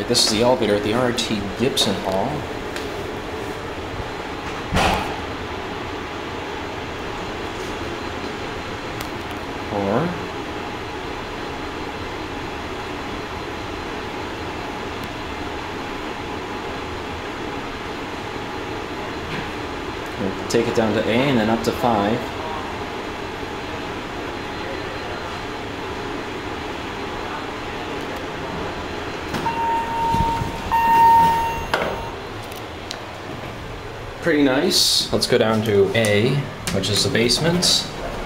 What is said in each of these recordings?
Alright, this is the elevator at the RIT Gibson Hall. We'll take it down to A and then up to 5. Pretty nice. Let's go down to A, which is the basement.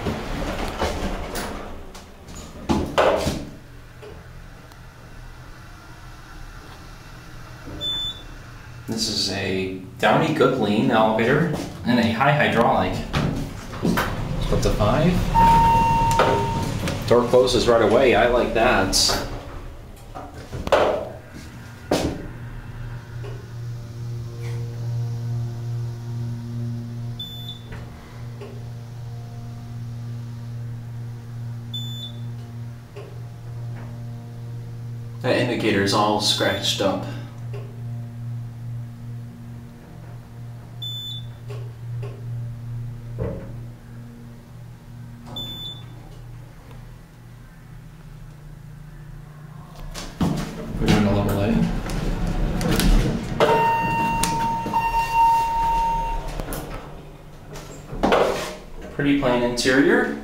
This is a Downey-Goodlein elevator and a high hydraulic. Up to 5. Door closes right away. I like that. That indicator is all scratched up. We're doing a lower light. Pretty plain interior.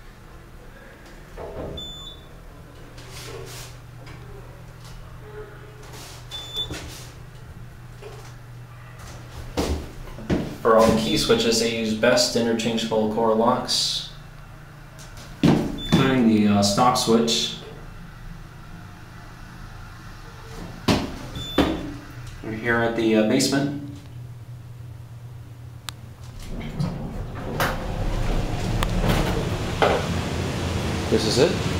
For all the key switches, they use best interchangeable core locks, including the stock switch. We're here at the basement. This is it.